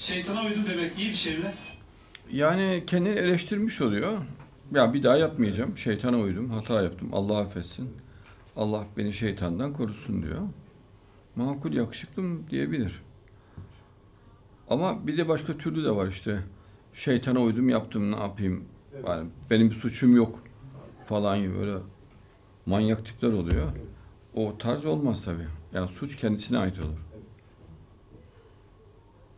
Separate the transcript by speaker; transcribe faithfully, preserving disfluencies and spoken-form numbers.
Speaker 1: Şeytana uydum demek iyi bir şey mi?
Speaker 2: Yani kendini eleştirmiş oluyor. Ya bir daha yapmayacağım. Şeytana uydum, hata yaptım. Allah affetsin. Allah beni şeytandan korusun diyor. Makul, yakışıklı mı diyebilir. Ama bir de başka türlü de var işte. Şeytana uydum, yaptım, ne yapayım? Yani benim bir suçum yok falan gibi böyle manyak tipler oluyor. O tarz olmaz tabii. Yani suç kendisine ait olur.